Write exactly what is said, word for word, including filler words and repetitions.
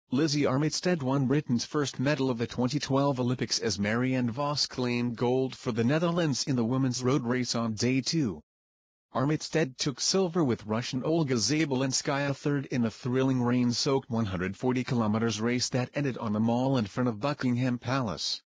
Lizzie Armitstead won Britain's first medal of the twenty twelve Olympics as Marianne Vos claimed gold for the Netherlands in the women's road race on day two. Armitstead took silver with Russian Olga Zabelinskaya third in the thrilling rain-soaked one hundred forty kilometers race that ended on the mall in front of Buckingham Palace.